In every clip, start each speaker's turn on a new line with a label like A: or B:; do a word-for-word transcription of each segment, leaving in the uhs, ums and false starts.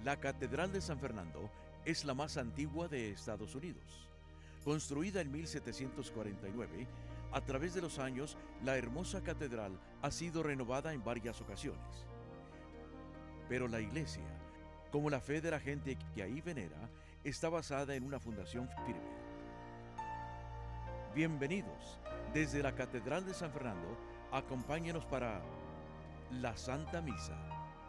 A: La Catedral de San Fernando es la más antigua de Estados Unidos. Construida en mil setecientos cuarenta y nueve, a través de los años, la hermosa catedral ha sido renovada en varias ocasiones. Pero la iglesia, como la fe de la gente que ahí venera, está basada en una fundación firme. Bienvenidos. Desde la Catedral de San Fernando, acompáñenos para la Santa Misa.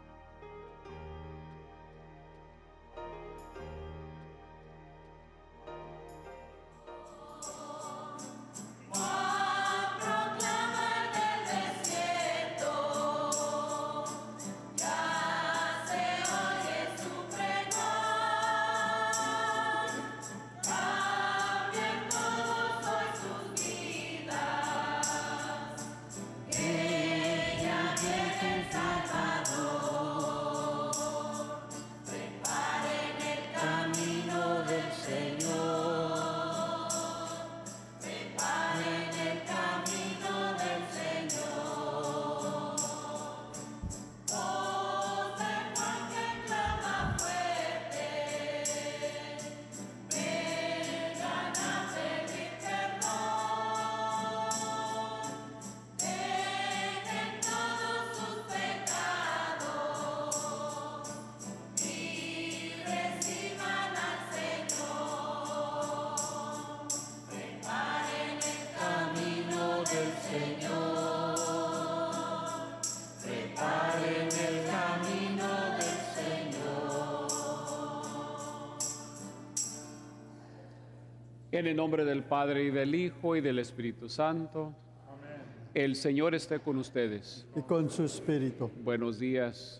B: En el nombre del Padre, y del Hijo, y del Espíritu Santo. Amén. El Señor esté con ustedes.
C: Y con su espíritu.
B: Buenos días.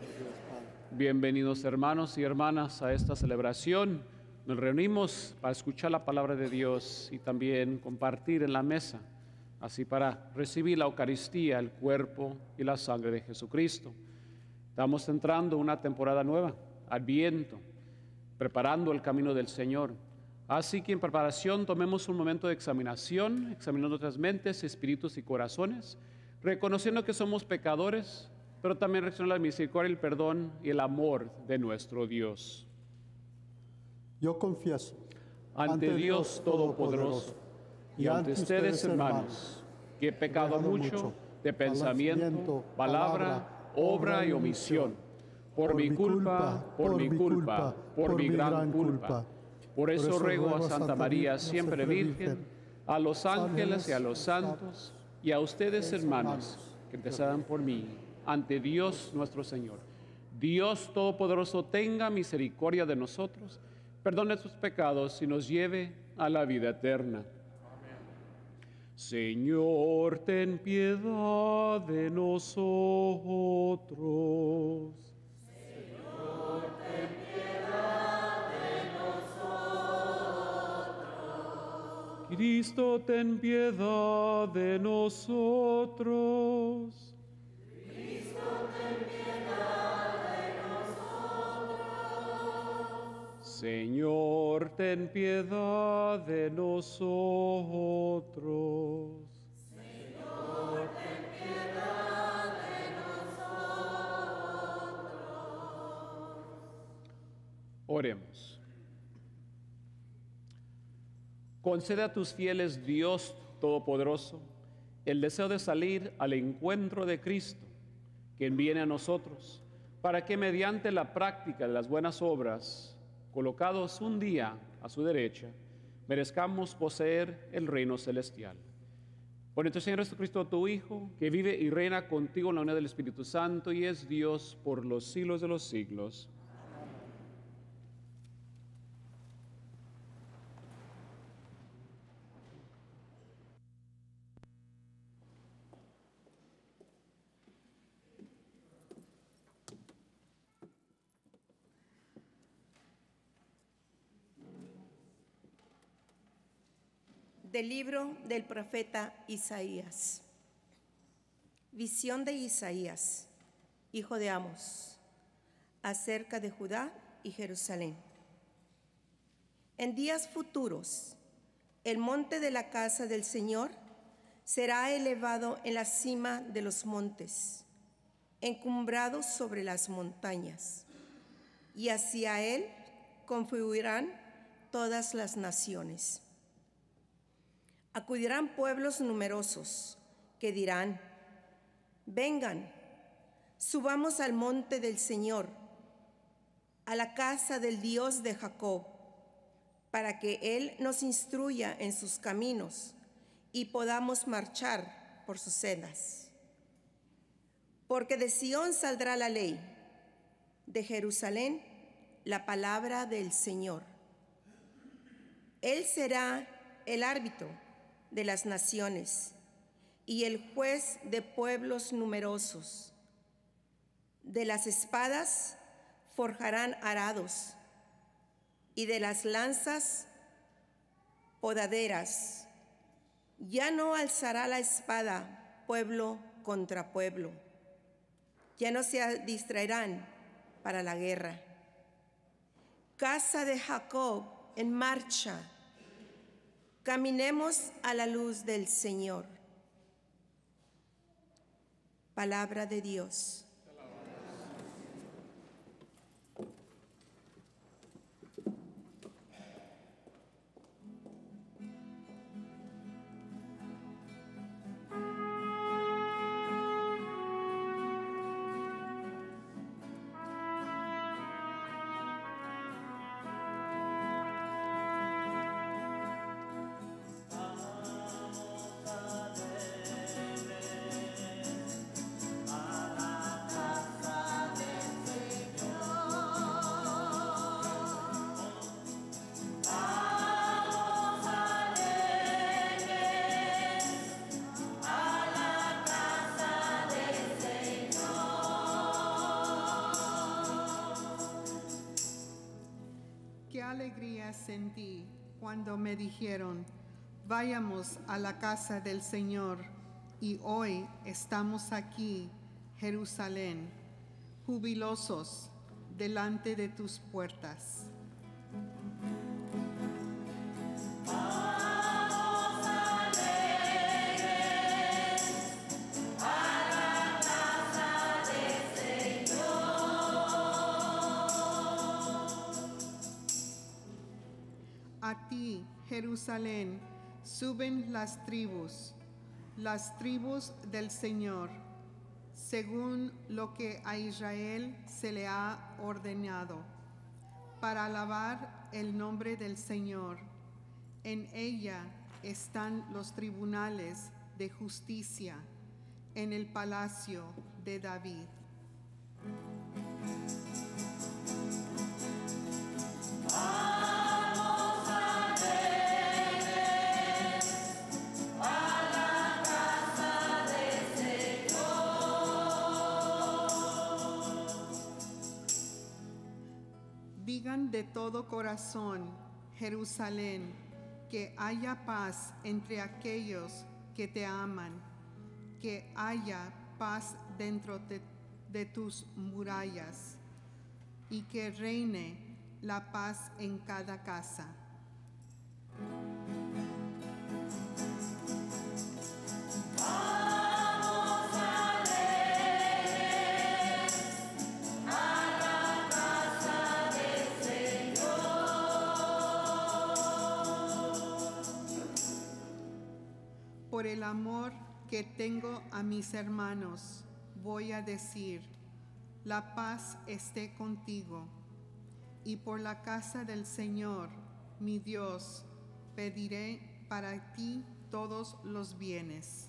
B: Bienvenidos, hermanos y hermanas, a esta celebración. Nos reunimos para escuchar la palabra de Dios y también compartir en la mesa, así para recibir la Eucaristía, el cuerpo y la sangre de Jesucristo. Estamos entrando en una temporada nueva, Adviento, preparando el camino del Señor. Así que en preparación tomemos un momento de examinación, examinando nuestras mentes, espíritus y corazones, reconociendo que somos pecadores, pero también reconociendo la misericordia, el perdón y el amor de nuestro Dios.
C: Yo confieso
B: ante Dios Todopoderoso y ante ustedes, hermanos, que he pecado mucho de pensamiento, palabra, obra y omisión, por mi culpa, por mi culpa, por mi gran culpa. Por eso, Por eso ruego a Santa María, siempre Virgen, a los ángeles y a los santos, y a ustedes, hermanos, que intercedan por mí, ante Dios nuestro Señor. Dios Todopoderoso tenga misericordia de nosotros, perdone nuestros pecados y nos lleve a la vida eterna. Amén. Señor, ten piedad de nosotros. Cristo, ten piedad de nosotros.
D: Cristo, ten piedad de nosotros.
B: Señor, ten piedad de nosotros.
D: Señor, ten piedad de nosotros.
B: Oremos. Concede a tus fieles, Dios Todopoderoso, el deseo de salir al encuentro de Cristo, quien viene a nosotros, para que mediante la práctica de las buenas obras, colocados un día a su derecha, merezcamos poseer el reino celestial. Por nuestro Señor Jesucristo, tu Hijo, que vive y reina contigo en la unidad del Espíritu Santo y es Dios por los siglos de los siglos.
E: Del libro del profeta Isaías. Visión de Isaías, hijo de Amos, acerca de Judá y Jerusalén. En días futuros, el monte de la casa del Señor será elevado en la cima de los montes, encumbrado sobre las montañas. y hacia él confluirán todas las naciones. Acudirán pueblos numerosos que dirán: vengan, subamos al monte del Señor, a la casa del Dios de Jacob, para que Él nos instruya en sus caminos y podamos marchar por sus sendas. Porque de Sión saldrá la ley, de Jerusalén la palabra del Señor. Él será el árbitro de las naciones y el juez de pueblos numerosos. De las espadas forjarán arados y de las lanzas podaderas. Ya no alzará la espada pueblo contra pueblo. Ya no se distraerán para la guerra. Casa de Jacob, en marcha. Caminemos a la luz del Señor. Palabra de Dios.
F: Qué alegría sentí cuando me dijeron: vayamos a la casa del Señor, y hoy estamos aquí, Jerusalén, jubilosos delante de tus puertas. A ti, Jerusalén, suben las tribus, las tribus del Señor, según lo que a Israel se le ha ordenado, para alabar el nombre del Señor. En ella están los tribunales de justicia, en el palacio de David. Digan de todo corazón, Jerusalén, que haya paz entre aquellos que te aman, que haya paz dentro de, de tus murallas, y que reine la paz en cada casa. Por el amor que tengo a mis hermanos, voy a decir: la paz esté contigo. Y por la casa del Señor, mi Dios, pediré para ti todos los bienes.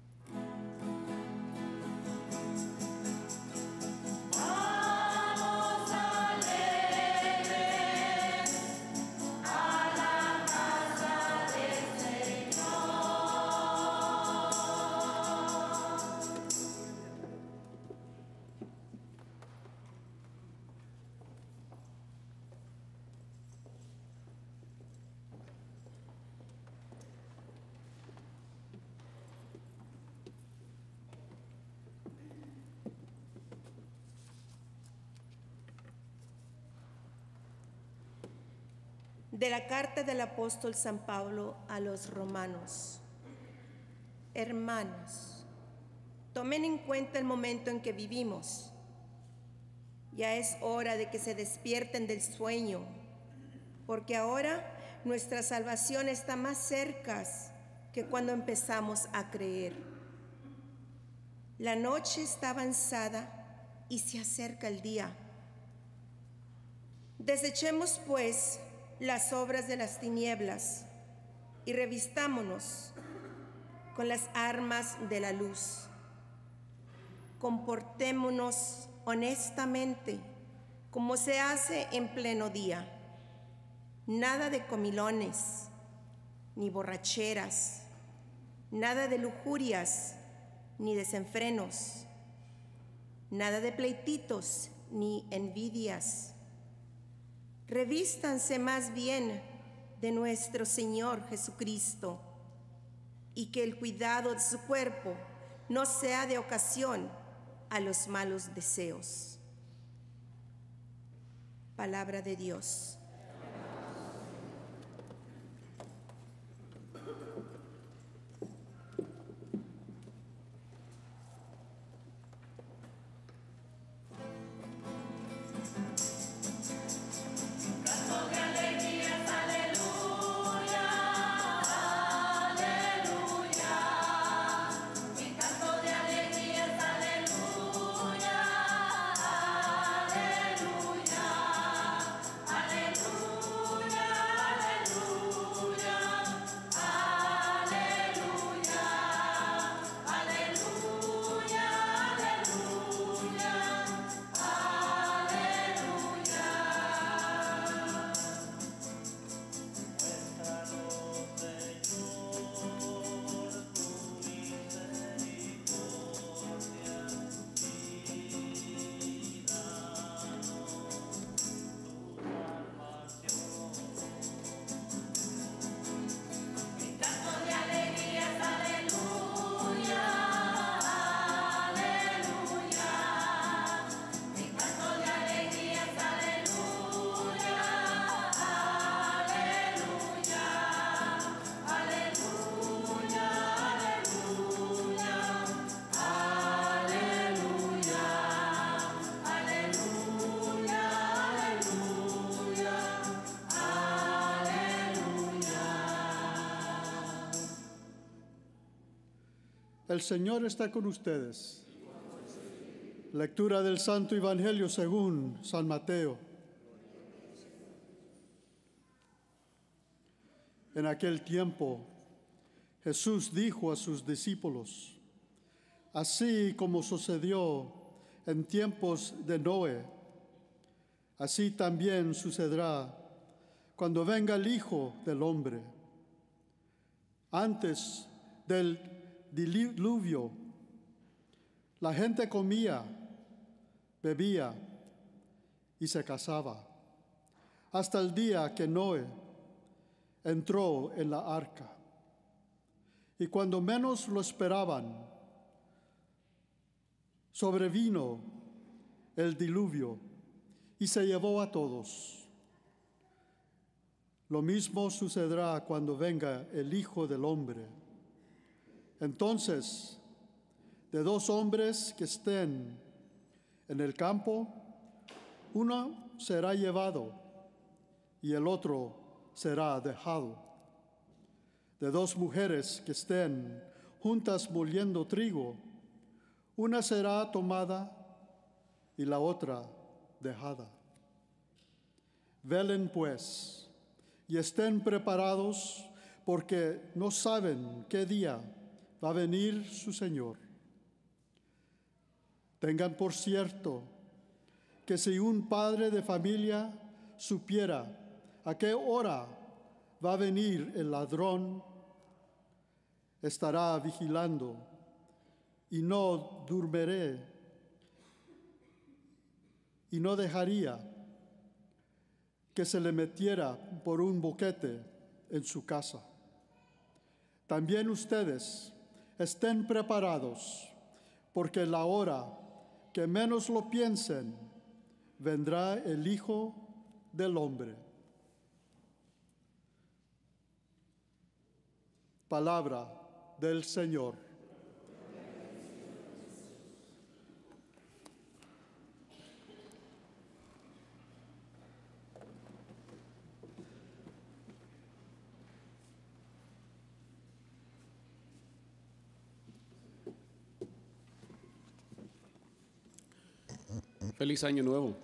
E: De la carta del apóstol San Pablo a los romanos. Hermanos, tomen en cuenta el momento en que vivimos. Ya es hora de que se despierten del sueño, porque ahora nuestra salvación está más cerca que cuando empezamos a creer. La noche está avanzada y se acerca el día. Desechemos, pues, las obras de las tinieblas y revistámonos con las armas de la luz. Comportémonos honestamente, como se hace en pleno día. Nada de comilones, ni borracheras, nada de lujurias, ni desenfrenos, nada de pleititos, ni envidias. Revístanse más bien de nuestro Señor Jesucristo, y que el cuidado de su cuerpo no sea de ocasión a los malos deseos. Palabra de Dios.
C: El Señor está con ustedes. Lectura del Santo Evangelio según San Mateo. En aquel tiempo, Jesús dijo a sus discípulos: así como sucedió en tiempos de Noé, así también sucederá cuando venga el Hijo del Hombre. Antes del diluvio, la gente comía, bebía y se casaba, hasta el día que Noé entró en la arca. Y cuando menos lo esperaban, sobrevino el diluvio y se llevó a todos. Lo mismo sucederá cuando venga el Hijo del Hombre. Entonces, de dos hombres que estén en el campo, uno será llevado y el otro será dejado. De dos mujeres que estén juntas moliendo trigo, una será tomada y la otra dejada. Velen pues y estén preparados, porque no saben qué día va a venir su Señor. Tengan por cierto que si un padre de familia supiera a qué hora va a venir el ladrón, estará vigilando y no dormiré y no dejaría que se le metiera por un boquete en su casa. También ustedes estén preparados, porque la hora que menos lo piensen, vendrá el Hijo del Hombre. Palabra del Señor.
B: Feliz Año Nuevo.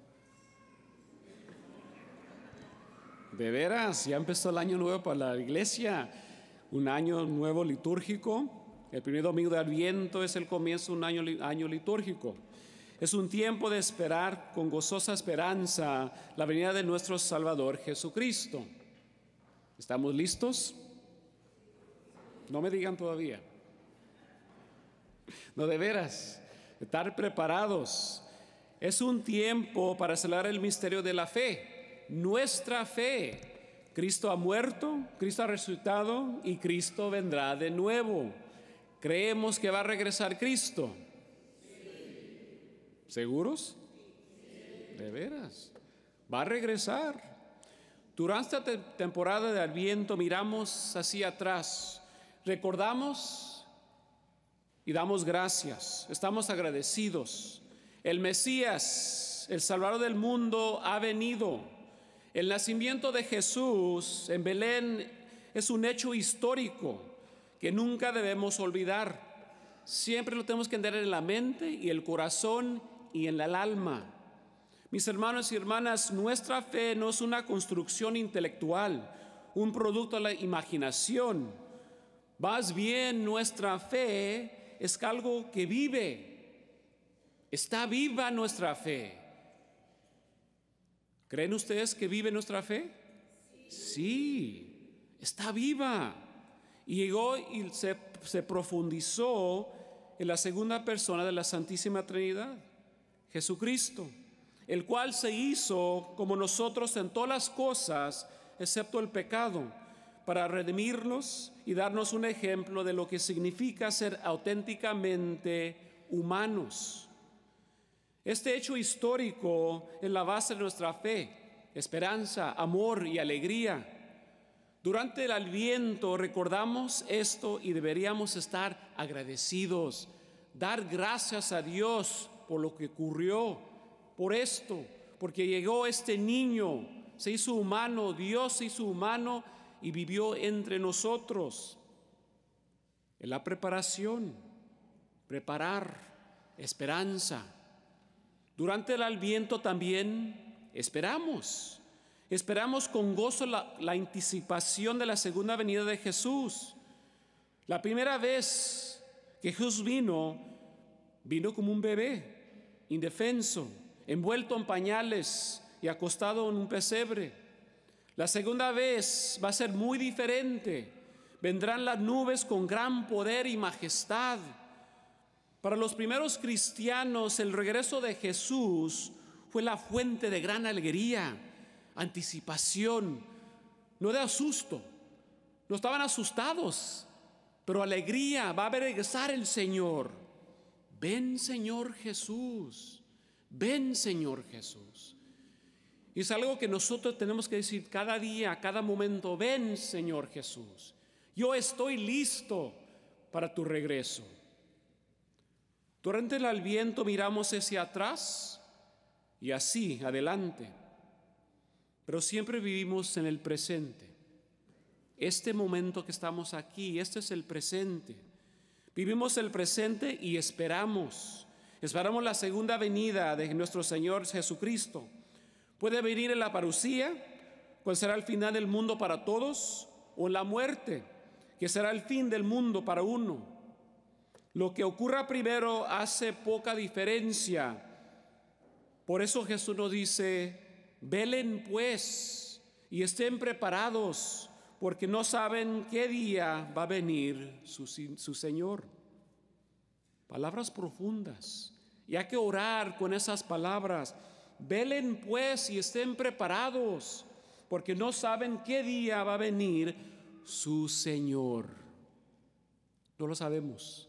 B: De veras, ya empezó el Año Nuevo para la iglesia, un año nuevo litúrgico. El primer domingo de Adviento es el comienzo de un año, año litúrgico. Es un tiempo de esperar con gozosa esperanza la venida de nuestro Salvador Jesucristo. ¿Estamos listos? No me digan todavía. No, de veras, estar preparados. Es un tiempo para celebrar el misterio de la fe, nuestra fe. Cristo ha muerto, Cristo ha resucitado y Cristo vendrá de nuevo. ¿Creemos que va a regresar Cristo? Sí. ¿Seguros? Sí. De veras, va a regresar. Durante esta temporada de Adviento miramos hacia atrás, recordamos y damos gracias, estamos agradecidos. El Mesías, el Salvador del mundo, ha venido. El nacimiento de Jesús en Belén es un hecho histórico que nunca debemos olvidar. Siempre lo tenemos que tener en la mente y el corazón y en el alma. Mis hermanos y hermanas, nuestra fe no es una construcción intelectual, un producto de la imaginación. Más bien, nuestra fe es algo que vive. Está viva nuestra fe. ¿Creen ustedes que vive nuestra fe? Sí, está viva. Y llegó y se, se profundizó en la segunda persona de la Santísima Trinidad, Jesucristo, el cual se hizo como nosotros en todas las cosas, excepto el pecado, para redimirnos y darnos un ejemplo de lo que significa ser auténticamente humanos. Este hecho histórico es la base de nuestra fe, esperanza, amor y alegría. Durante el Adviento recordamos esto y deberíamos estar agradecidos, dar gracias a Dios por lo que ocurrió, por esto, porque llegó este niño, se hizo humano, Dios se hizo humano y vivió entre nosotros. En la preparación, preparar, esperanza. Durante el Adviento también esperamos, esperamos con gozo la, la anticipación de la segunda venida de Jesús. La primera vez que Jesús vino, vino como un bebé, indefenso, envuelto en pañales y acostado en un pesebre. La segunda vez va a ser muy diferente. Vendrán las nubes con gran poder y majestad. Para los primeros cristianos, el regreso de Jesús fue la fuente de gran alegría, anticipación, no de asusto. No estaban asustados, pero alegría. Va a regresar el Señor. Ven, Señor Jesús. Ven, Señor Jesús. Y es algo que nosotros tenemos que decir cada día, cada momento. Ven, Señor Jesús. Yo estoy listo para tu regreso. Durante el Adviento miramos hacia atrás y así adelante, pero siempre vivimos en el presente. Este momento que estamos aquí, este es el presente. Vivimos el presente y esperamos. Esperamos la segunda venida de nuestro Señor Jesucristo. Puede venir en la parucía, cuando será el final del mundo para todos, o en la muerte, que será el fin del mundo para uno. Lo que ocurra primero hace poca diferencia. Por eso Jesús nos dice, velen pues y estén preparados, porque no saben qué día va a venir su, su Señor. Palabras profundas. Y hay que orar con esas palabras. Velen pues y estén preparados, porque no saben qué día va a venir su Señor. No lo sabemos.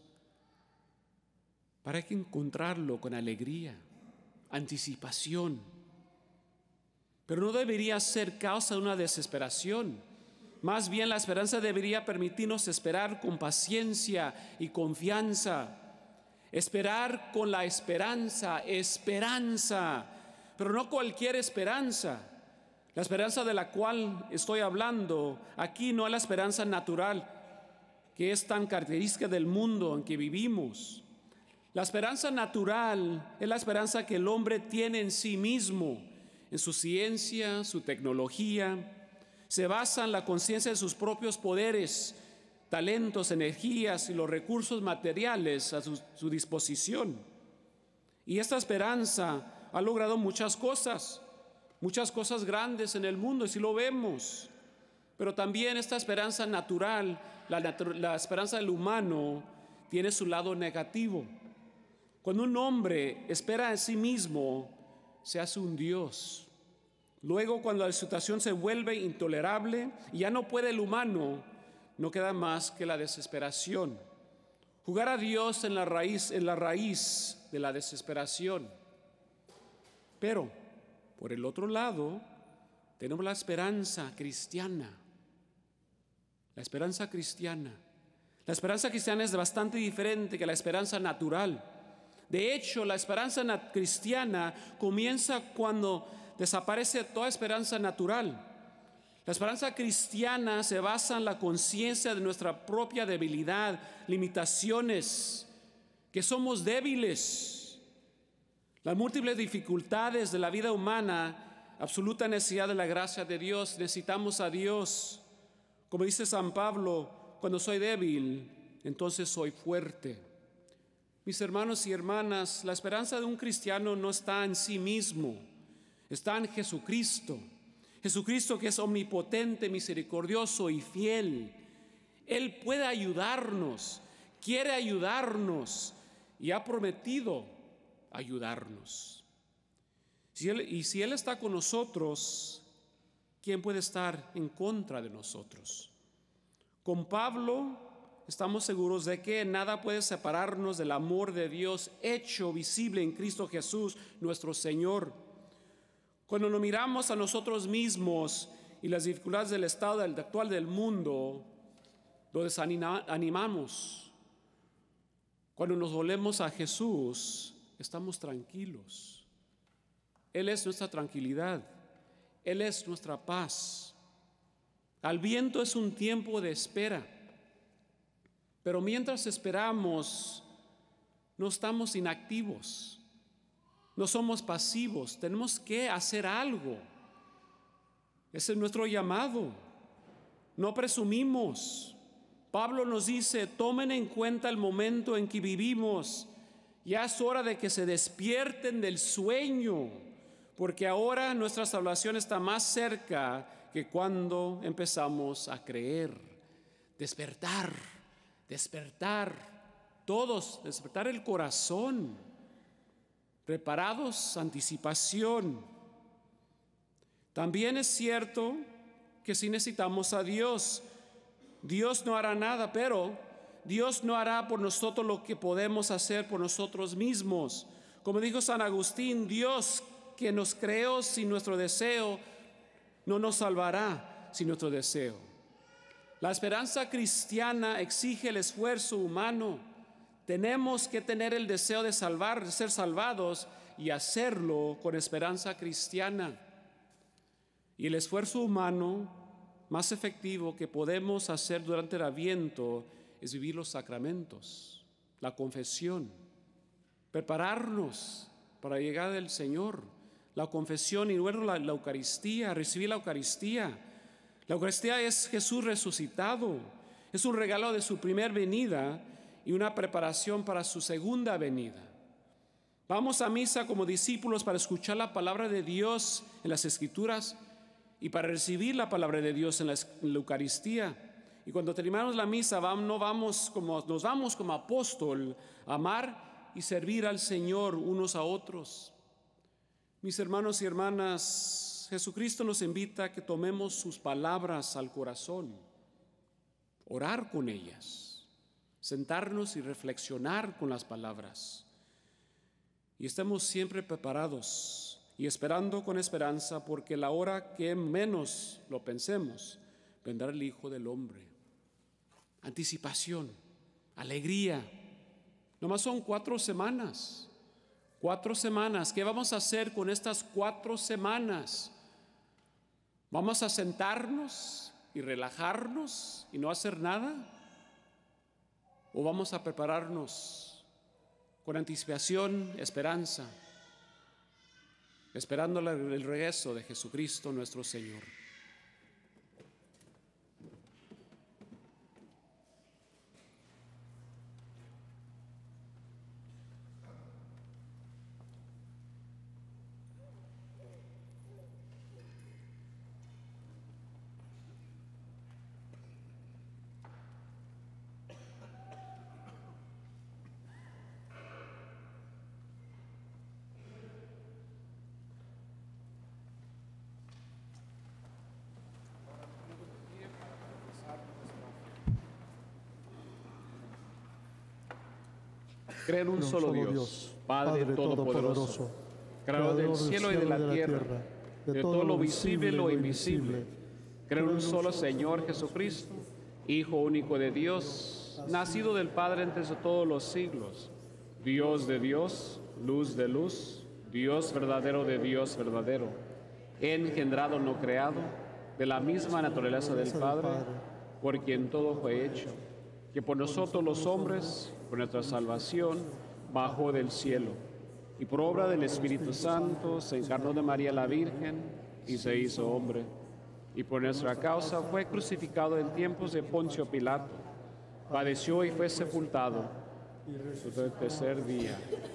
B: Para que encontrarlo con alegría, anticipación. Pero no debería ser causa de una desesperación. Más bien la esperanza debería permitirnos esperar con paciencia y confianza. Esperar con la esperanza, esperanza, pero no cualquier esperanza. La esperanza de la cual estoy hablando aquí no es la esperanza natural, que es tan característica del mundo en que vivimos. La esperanza natural es la esperanza que el hombre tiene en sí mismo, en su ciencia, su tecnología. Se basa en la conciencia de sus propios poderes, talentos, energías y los recursos materiales a su, su disposición. Y esta esperanza ha logrado muchas cosas, muchas cosas grandes en el mundo, y si lo vemos. Pero también esta esperanza natural, la, natu- la esperanza del humano, tiene su lado negativo. Cuando un hombre espera en sí mismo, se hace un Dios. Luego, cuando la situación se vuelve intolerable y ya no puede el humano, no queda más que la desesperación. Jugar a Dios en la raíz, en la raíz de la desesperación. Pero, por el otro lado, tenemos la esperanza cristiana. La esperanza cristiana. La esperanza cristiana es bastante diferente que la esperanza natural. De hecho, la esperanza cristiana comienza cuando desaparece toda esperanza natural. La esperanza cristiana se basa en la conciencia de nuestra propia debilidad, limitaciones, que somos débiles. Las múltiples dificultades de la vida humana, absoluta necesidad de la gracia de Dios, necesitamos a Dios. Como dice San Pablo, cuando soy débil, entonces soy fuerte. Mis hermanos y hermanas, la esperanza de un cristiano no está en sí mismo, está en Jesucristo. Jesucristo, que es omnipotente, misericordioso y fiel. Él puede ayudarnos, quiere ayudarnos y ha prometido ayudarnos. Si él, y si Él está con nosotros, ¿quién puede estar en contra de nosotros? Con Pablo estamos seguros de que nada puede separarnos del amor de Dios hecho visible en Cristo Jesús, nuestro Señor. Cuando nos miramos a nosotros mismos y las dificultades del estado actual del mundo, lo desanimamos. Cuando nos volvemos a Jesús, estamos tranquilos. Él es nuestra tranquilidad. Él es nuestra paz. Al viento es un tiempo de espera. Pero mientras esperamos, no estamos inactivos, no somos pasivos, tenemos que hacer algo. Ese es nuestro llamado. No presumimos. Pablo nos dice, tomen en cuenta el momento en que vivimos. Ya es hora de que se despierten del sueño, porque ahora nuestra salvación está más cerca que cuando empezamos a creer. Despertar. Despertar, todos, despertar el corazón, preparados, anticipación. También es cierto que sí necesitamos a Dios. Dios no hará nada, pero Dios no hará por nosotros lo que podemos hacer por nosotros mismos. Como dijo San Agustín, Dios que nos creó sin nuestro deseo, no nos salvará sin nuestro deseo. La esperanza cristiana exige el esfuerzo humano. Tenemos que tener el deseo de salvar, de ser salvados y hacerlo con esperanza cristiana. Y el esfuerzo humano más efectivo que podemos hacer durante el Adviento es vivir los sacramentos, la confesión, prepararnos para llegar al Señor, la confesión y luego la, la Eucaristía, recibir la Eucaristía. La Eucaristía es Jesús resucitado, es un regalo de su primer venida y una preparación para su segunda venida. Vamos a misa como discípulos para escuchar la palabra de Dios en las Escrituras y para recibir la palabra de Dios en la, en la Eucaristía. Y cuando terminamos la misa, vamos, no vamos como, nos vamos como apóstol a amar y servir al Señor unos a otros. Mis hermanos y hermanas, Jesucristo nos invita a que tomemos sus palabras al corazón, orar con ellas, sentarnos y reflexionar con las palabras. Y estemos siempre preparados y esperando con esperanza, porque la hora que menos lo pensemos, vendrá el Hijo del Hombre. Anticipación, alegría. Nomás son cuatro semanas. Cuatro semanas. ¿Qué vamos a hacer con estas cuatro semanas? ¿Vamos a sentarnos y relajarnos y no hacer nada? ¿O vamos a prepararnos con anticipación, esperanza, esperando el regreso de Jesucristo nuestro Señor. Creo en un solo Dios, Padre Todopoderoso, Creador del cielo y de la tierra, de todo lo visible y lo invisible. Creo en un solo Señor Jesucristo, Hijo único de Dios, nacido del Padre antes de todos los siglos, Dios de Dios, luz de luz, Dios verdadero de Dios verdadero, engendrado no creado, de la misma naturaleza del Padre, por quien todo fue hecho, que por nosotros los hombres, por nuestra salvación, bajó del cielo, y por obra del Espíritu Santo se encarnó de María la Virgen y se hizo hombre, y por nuestra causa fue crucificado en tiempos de Poncio Pilato, padeció y fue sepultado, resucitó el tercer día,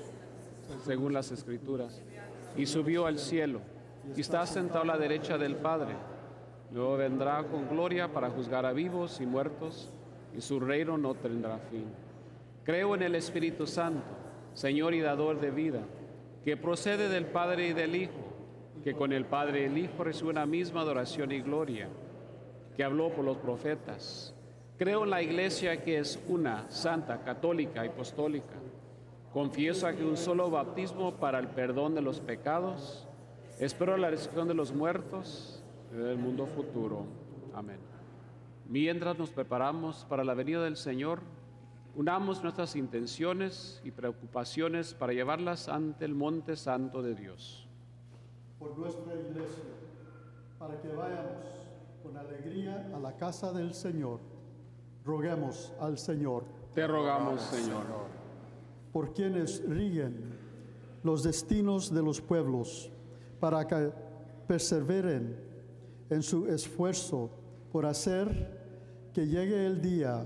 B: según las Escrituras, y subió al cielo, y está sentado a la derecha del Padre. Luego vendrá con gloria para juzgar a vivos y muertos, y su reino no tendrá fin. Creo en el Espíritu Santo, Señor y dador de vida, que procede del Padre y del Hijo, que con el Padre y el Hijo recibe una misma adoración y gloria, que habló por los profetas. Creo en la Iglesia, que es una, santa, católica y apostólica. Confieso que un solo bautismo para el perdón de los pecados. Espero la resurrección de los muertos y del mundo futuro. Amén. Mientras nos preparamos para la venida del Señor, unamos nuestras intenciones y preocupaciones para llevarlas ante el monte santo de Dios.
C: Por nuestra iglesia, para que vayamos con alegría a la casa del Señor, roguemos al Señor.
B: Te rogamos, Señor.
C: Por quienes rigen los destinos de los pueblos, para que perseveren en su esfuerzo por hacer que llegue el día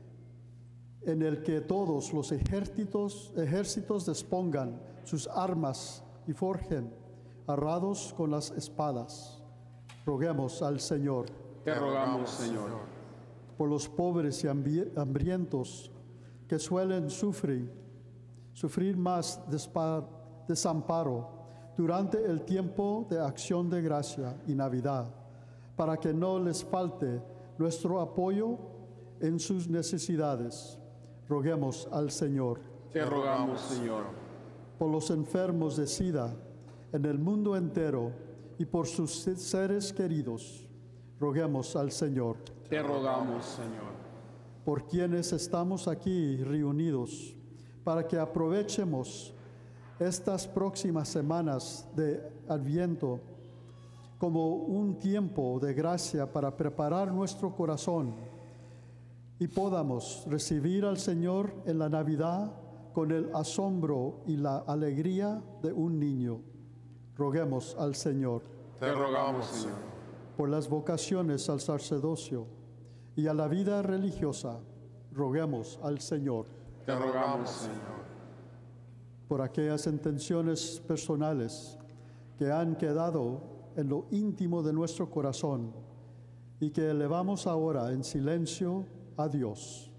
C: en el que todos los ejércitos, ejércitos dispongan sus armas y forjen arrados con las espadas. Roguemos al Señor.
B: Te rogamos, Señor.
C: Por los pobres y hambrientos que suelen sufrir, sufrir más desamparo durante el tiempo de acción de gracia y Navidad, para que no les falte nuestro apoyo en sus necesidades. Roguemos al Señor.
B: Te rogamos, Señor.
C: Por los enfermos de SIDA en el mundo entero y por sus seres queridos, roguemos al Señor.
B: Te rogamos, Señor.
C: Por quienes estamos aquí reunidos, para que aprovechemos estas próximas semanas de Adviento como un tiempo de gracia para preparar nuestro corazón y podamos recibir al Señor en la Navidad con el asombro y la alegría de un niño. Roguemos al Señor.
G: Te rogamos, Señor.
C: Por las vocaciones al sacerdocio y a la vida religiosa, roguemos al Señor.
G: Te rogamos, Señor.
C: Por aquellas intenciones personales que han quedado en lo íntimo de nuestro corazón y que elevamos ahora en silencio a Dios.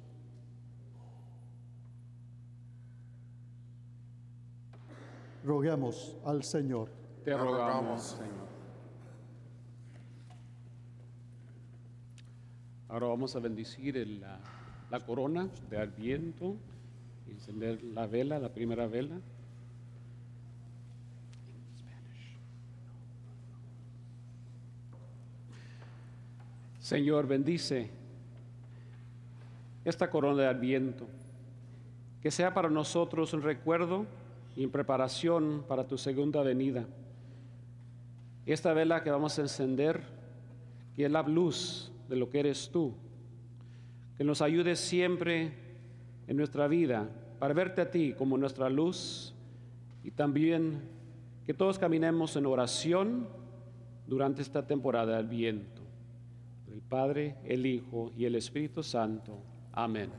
C: Roguemos al Señor.
B: Te rogamos, Señor. Ahora vamos a bendecir el, la, la corona de Adviento y encender la vela, la primera vela. Señor, bendice esta corona de Adviento, que sea para nosotros un recuerdo y en preparación para tu segunda venida. Esta vela que vamos a encender, que es la luz de lo que eres tú, que nos ayude siempre en nuestra vida para verte a ti como nuestra luz y también que todos caminemos en oración durante esta temporada del viento. El Padre, el Hijo y el Espíritu Santo. Amén.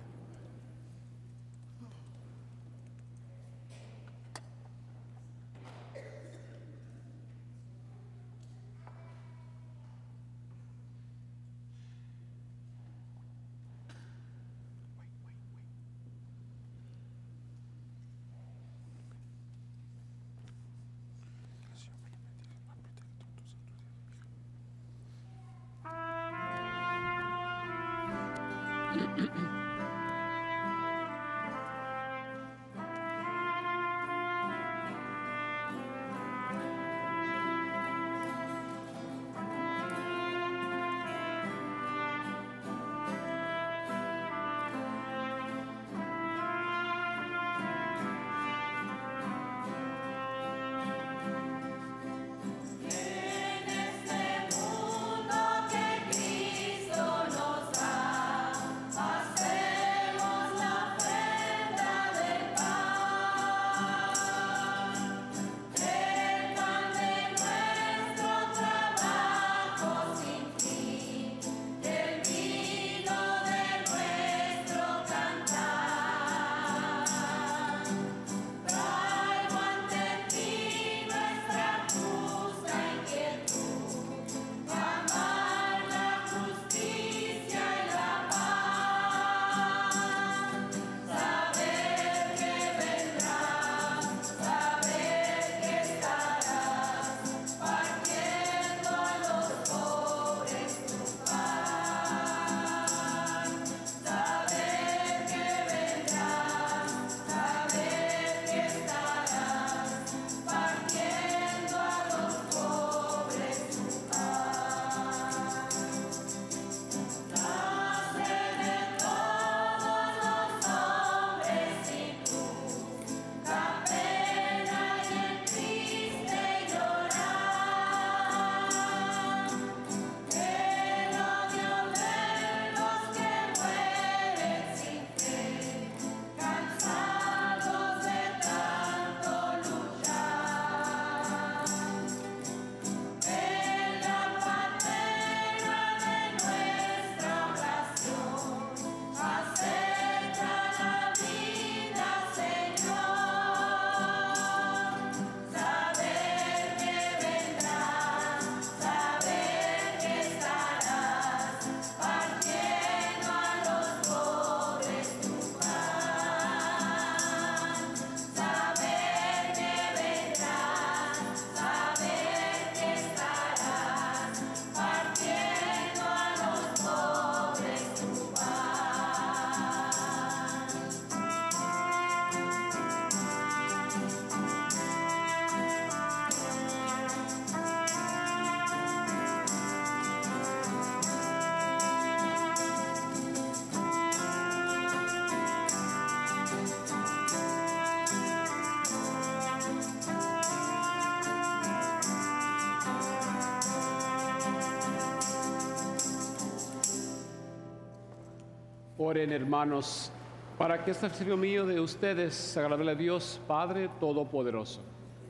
B: Oren, hermanos, para que este servicio mío de ustedes se agradable a Dios Padre Todopoderoso.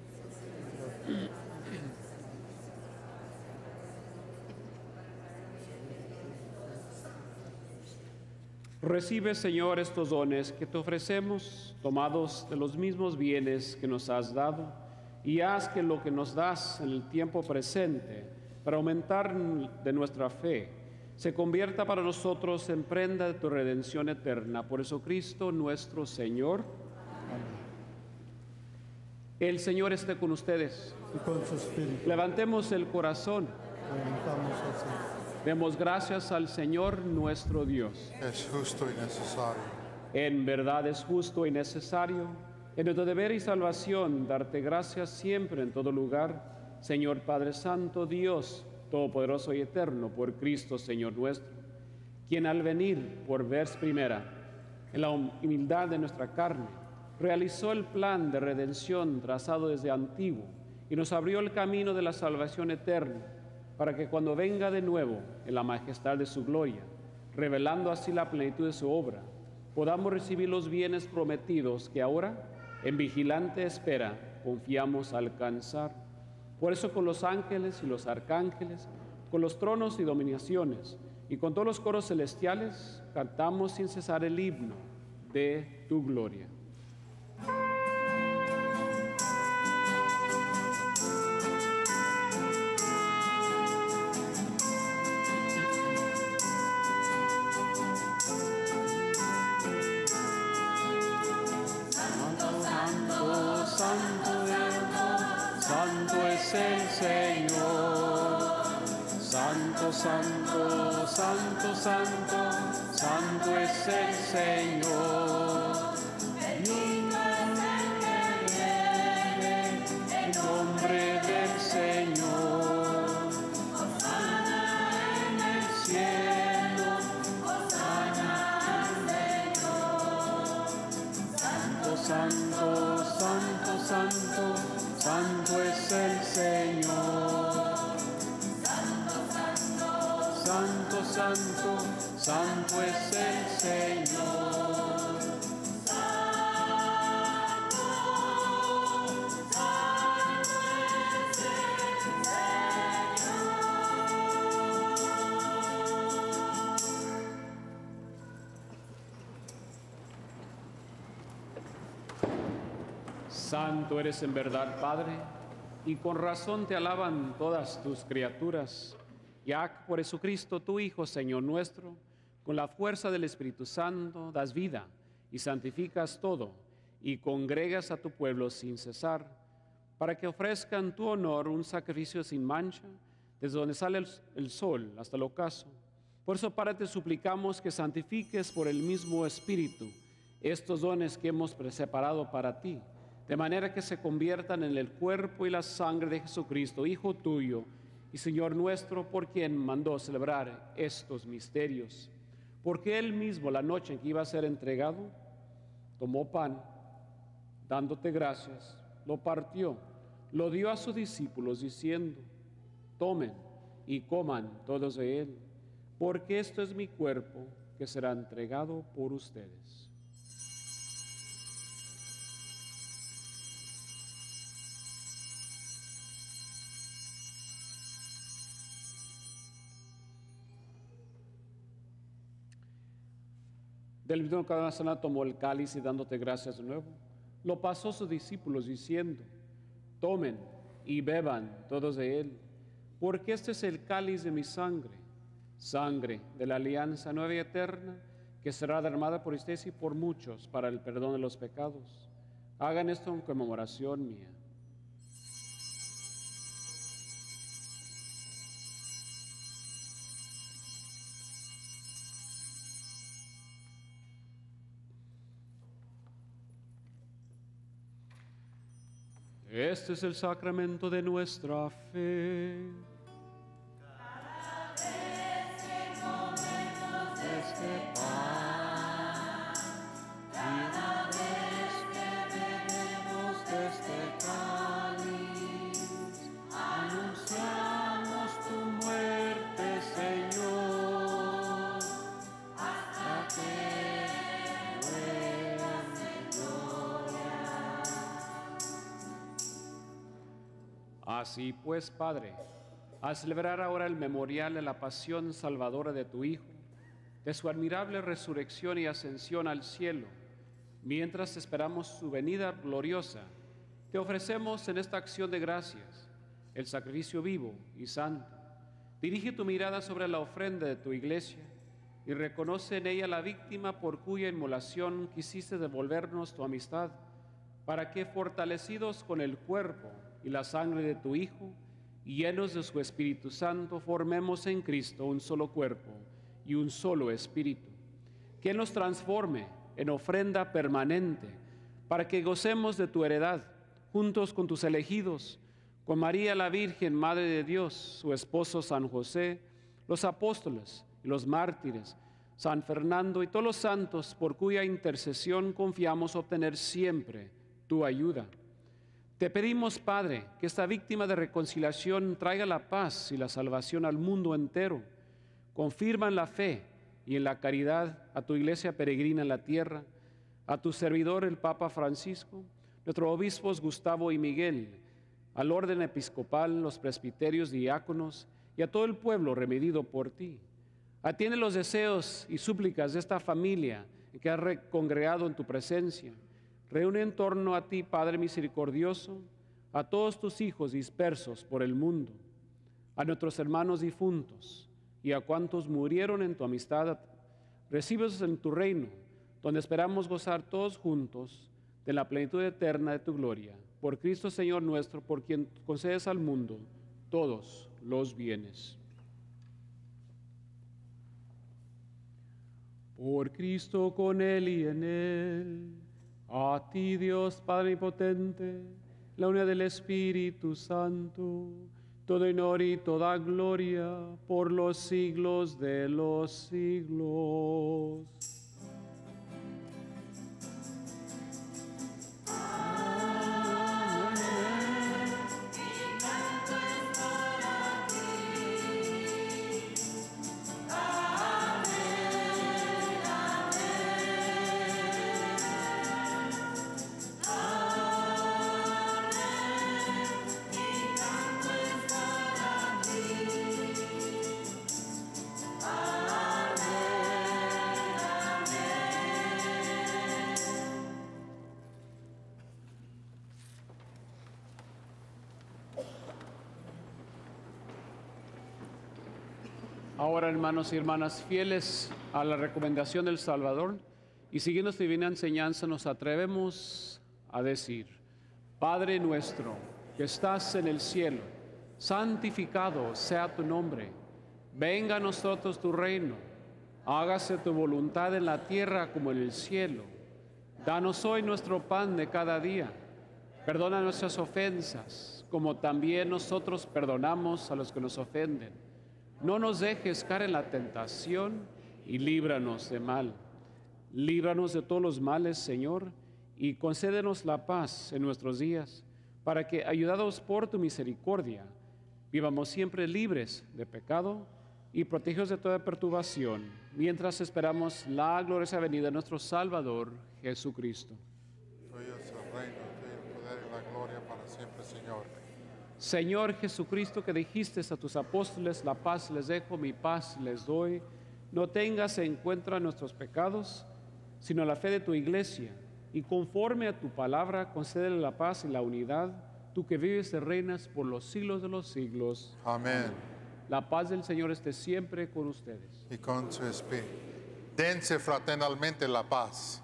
B: Recibe, Señor, estos dones que te ofrecemos, tomados de los mismos bienes que nos has dado, y haz que lo que nos das en el tiempo presente, para aumentar de nuestra fe, se convierta para nosotros en prenda de tu redención eterna. Por Jesucristo nuestro Señor. Amén. El Señor esté con ustedes.
C: Y con su espíritu.
B: Levantemos el corazón.
C: Levantamos así.
B: Demos gracias al Señor nuestro Dios.
G: Es justo y necesario.
B: En verdad es justo y necesario, en nuestro deber y salvación, darte gracias siempre en todo lugar, Señor Padre Santo, Dios Todopoderoso y eterno, por Cristo Señor nuestro, quien al venir por vez primera, en la humildad de nuestra carne, realizó el plan de redención trazado desde antiguo y nos abrió el camino de la salvación eterna, para que cuando venga de nuevo en la majestad de su gloria, revelando así la plenitud de su obra, podamos recibir los bienes prometidos que ahora, en vigilante espera, confiamos alcanzar. Por eso con los ángeles y los arcángeles, con los tronos y dominaciones, y con todos los coros celestiales, cantamos sin cesar el himno de tu gloria.
H: Santo, santo, santo, santo es el Señor. Bendito es el nombre del Señor. Hosana en el cielo, hosana al Señor. Santo, santo, santo, santo, santo es el Señor. Santo, santo, santo es el Señor. Santo, santo es el Señor.
B: Santo eres en verdad, Padre, y con razón te alaban todas tus criaturas. Ya por Jesucristo, tu Hijo, Señor nuestro, con la fuerza del Espíritu Santo, das vida y santificas todo, y congregas a tu pueblo sin cesar, para que ofrezcan tu honor un sacrificio sin mancha, desde donde sale el, el sol hasta el ocaso. Por eso, Padre, te suplicamos que santifiques por el mismo Espíritu estos dones que hemos separado para ti, de manera que se conviertan en el cuerpo y la sangre de Jesucristo, Hijo tuyo, y Señor nuestro, por quien mandó celebrar estos misterios. Porque Él mismo, la noche en que iba a ser entregado, tomó pan, dándote gracias, lo partió, lo dio a sus discípulos, diciendo: tomen y coman todos de él, porque esto es mi cuerpo, que será entregado por ustedes. Del mismo Cana tomó el cáliz y dándote gracias de nuevo, lo pasó a sus discípulos diciendo: tomen y beban todos de él, porque este es el cáliz de mi sangre, sangre de la alianza nueva y eterna, que será derramada por ustedes y por muchos para el perdón de los pecados. Hagan esto en conmemoración mía. Este es el sacramento de nuestra fe.
D: Cada vez que comemos este pan, cada vez que bebemos de este cáliz, anunciamos tu muerte, Señor, hasta que vuelvas en gloria.
B: Así pues, Padre, al celebrar ahora el memorial de la pasión salvadora de tu Hijo, de su admirable resurrección y ascensión al cielo, mientras esperamos su venida gloriosa, te ofrecemos en esta acción de gracias el sacrificio vivo y santo. Dirige tu mirada sobre la ofrenda de tu iglesia y reconoce en ella la víctima por cuya inmolación quisiste devolvernos tu amistad, para que, fortalecidos con el cuerpo y la sangre de tu Hijo, y llenos de su Espíritu Santo, formemos en Cristo un solo cuerpo y un solo espíritu, que Él nos transforme en ofrenda permanente, para que gocemos de tu heredad, juntos con tus elegidos, con María la Virgen, Madre de Dios, su esposo San José, los apóstoles y los mártires, San Fernando y todos los santos, por cuya intercesión confiamos obtener siempre tu ayuda. Te pedimos, Padre, que esta víctima de reconciliación traiga la paz y la salvación al mundo entero. Confirma en la fe y en la caridad a tu iglesia peregrina en la tierra, a tu servidor el Papa Francisco, nuestros obispos Gustavo y Miguel, al orden episcopal, los presbiterios, diáconos y a todo el pueblo remedido por ti. Atiende los deseos y súplicas de esta familia que has congregado en tu presencia. Reúne en torno a ti, Padre misericordioso, a todos tus hijos dispersos por el mundo, a nuestros hermanos difuntos y a cuantos murieron en tu amistad. Recíbelos en tu reino, donde esperamos gozar todos juntos de la plenitud eterna de tu gloria. Por Cristo Señor nuestro, por quien concedes al mundo todos los bienes. Por Cristo, con Él y en Él, a ti Dios Padre Potente, la unidad del Espíritu Santo, todo honor y toda gloria por los siglos de los siglos. Ahora, hermanos y hermanas, fieles a la recomendación del Salvador y siguiendo esta divina enseñanza, nos atrevemos a decir: Padre nuestro, que estás en el cielo, santificado sea tu nombre. Venga a nosotros tu reino. Hágase tu voluntad en la tierra como en el cielo. Danos hoy nuestro pan de cada día. Perdona nuestras ofensas, como también nosotros perdonamos a los que nos ofenden. No nos dejes caer en la tentación y líbranos de mal. Líbranos de todos los males, Señor, y concédenos la paz en nuestros días, para que, ayudados por tu misericordia, vivamos siempre libres de pecado y protegidos de toda perturbación, mientras esperamos la gloriosa venida de nuestro Salvador, Jesucristo.
G: Tuyo es el reino, tuyo el poder y la gloria para siempre, Señor.
B: Señor Jesucristo, que dijiste a tus apóstoles: la paz les dejo, mi paz les doy, no tengas en cuenta nuestros pecados, sino la fe de tu iglesia, y conforme a tu palabra, concédele la paz y la unidad, tú que vives y reinas por los siglos de los siglos.
G: Amén.
B: La paz del Señor esté siempre con ustedes.
G: Y con su espíritu. Dense fraternalmente la paz.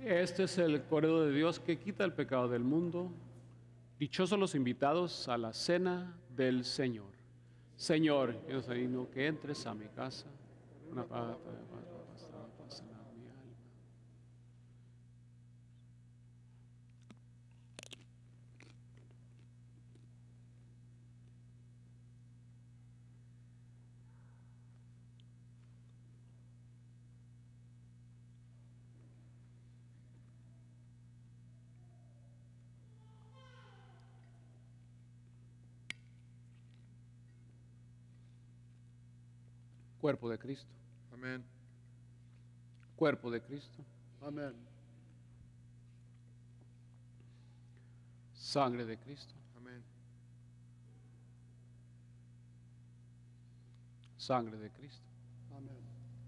B: Este es el Cordero de Dios que quita el pecado del mundo. Dichosos los invitados a la cena del Señor. Señor, yo soy digno que entres a mi casa. Una pata de pasta pasa mi alma. Cuerpo de Cristo.
C: Amén.
B: Cuerpo de Cristo.
C: Amén.
B: Sangre de Cristo.
C: Amén.
B: Sangre de Cristo.
C: Amén.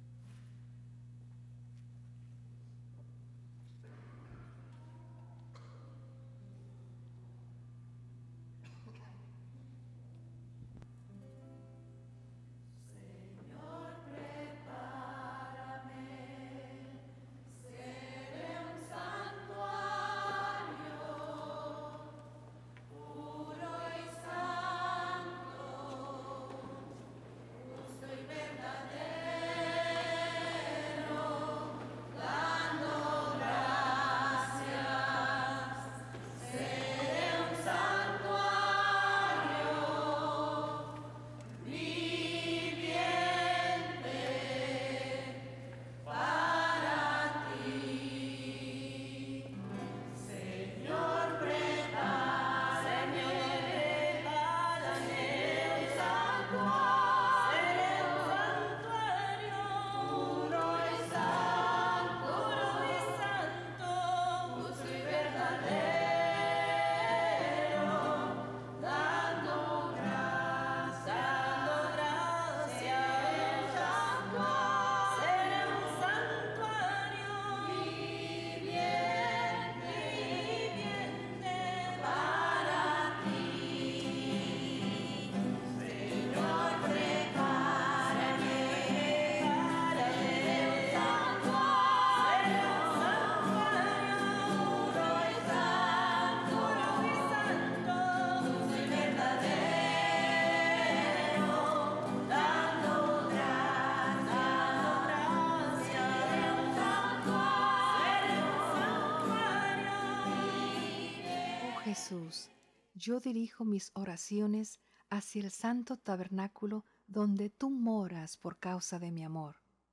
I: Jesús, yo dirijo mis oraciones hacia el santo tabernáculo donde tú moras por causa de mi amor.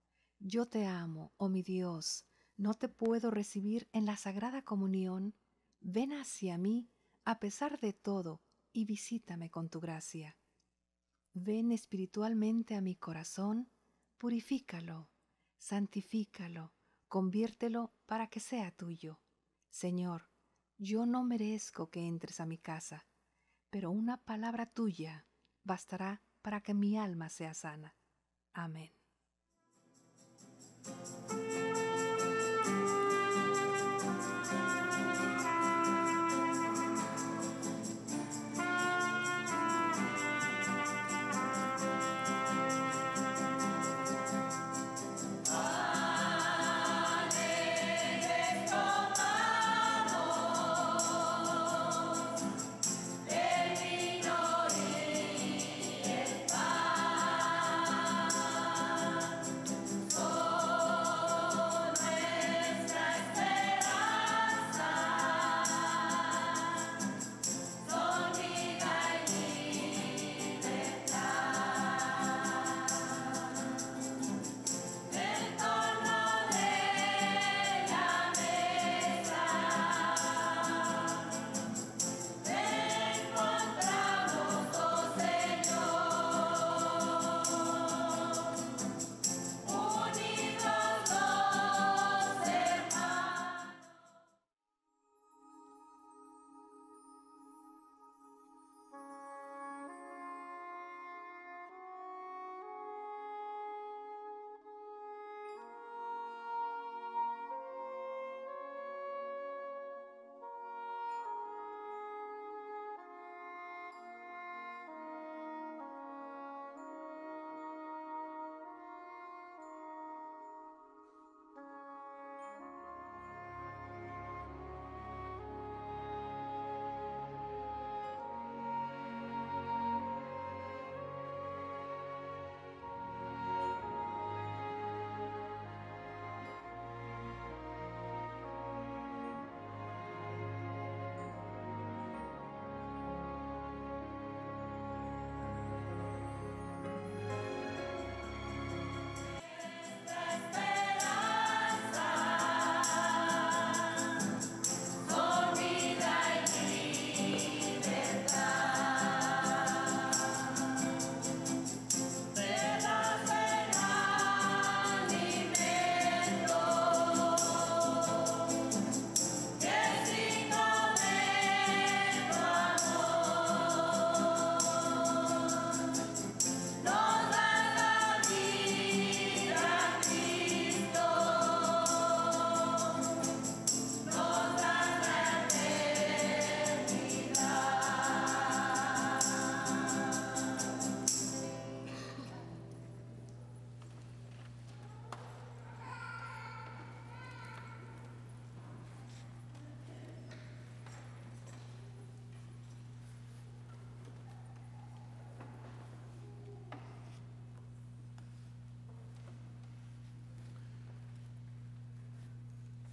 I: Yo te amo, oh mi Dios, no te puedo recibir en la sagrada comunión. Ven hacia mí a pesar de todo y visítame con tu gracia. Ven espiritualmente a mi corazón, purifícalo, santifícalo, conviértelo para que sea tuyo. Señor, yo no merezco que entres a mi casa, pero una palabra tuya bastará para que mi alma sea sana. Amén.
H: Oh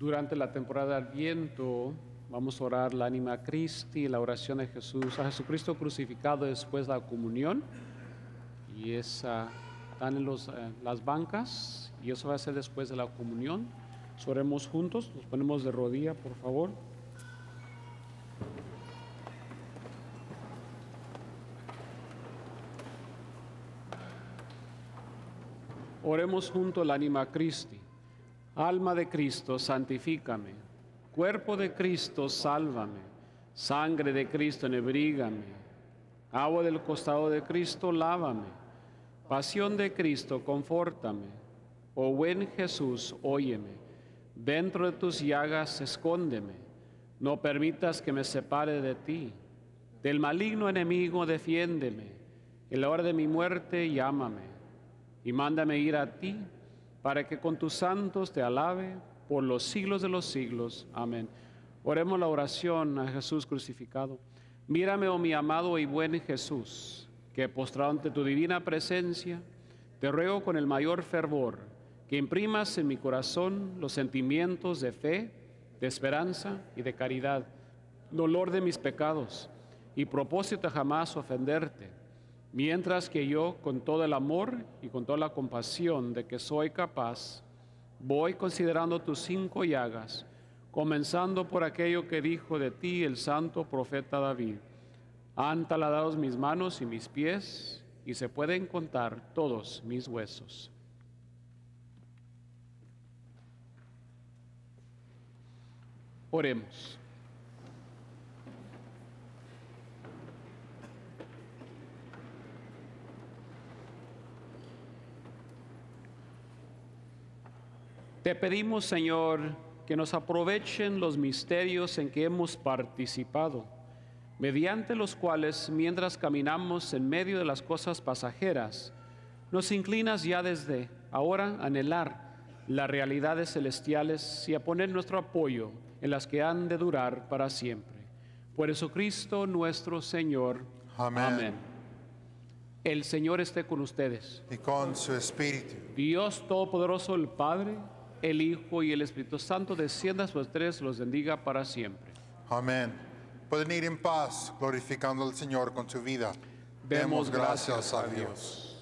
B: Durante la temporada de Adviento vamos a orar la Anima Christi, la oración de Jesús, a Jesucristo crucificado después de la comunión. Y esa están en los, eh, las bancas y eso va a ser después de la comunión. Oremos juntos, nos ponemos de rodilla, por favor. Oremos junto al Anima Christi. Alma de Cristo, santifícame. Cuerpo de Cristo, sálvame. Sangre de Cristo, enebrígame. Agua del costado de Cristo, lávame. Pasión de Cristo, confórtame. Oh buen Jesús, óyeme. Dentro de tus llagas, escóndeme. No permitas que me separe de ti. Del maligno enemigo, defiéndeme. En la hora de mi muerte, llámame. Y mándame ir a ti, para que con tus santos te alabe por los siglos de los siglos. Amén. Oremos la oración a Jesús crucificado. Mírame, oh mi amado y buen Jesús, que postrado ante tu divina presencia, te ruego con el mayor fervor que imprimas en mi corazón los sentimientos de fe, de esperanza y de caridad, dolor de mis pecados y propósito de jamás ofenderte, mientras que yo, con todo el amor y con toda la compasión de que soy capaz, voy considerando tus cinco llagas, comenzando por aquello que dijo de ti el santo profeta David. Han taladado mis manos y mis pies, y se pueden contar todos mis huesos. Oremos. Te pedimos, Señor, que nos aprovechen los misterios en que hemos participado, mediante los cuales, mientras caminamos en medio de las cosas pasajeras, nos inclinas ya desde ahora a anhelar las realidades celestiales y a poner nuestro apoyo en las que han de durar para siempre. Por Jesucristo nuestro Señor.
G: Amén.
B: Amén. El Señor esté con ustedes.
G: Y con su espíritu.
B: Dios Todopoderoso, el Padre, el Hijo y el Espíritu Santo, descienda sobre ustedes y los bendiga para siempre.
G: Amén. Pueden ir en paz, glorificando al Señor con su vida.
B: Demos
G: Demos gracias
B: gracias
G: a
B: a
G: Dios.
B: Dios.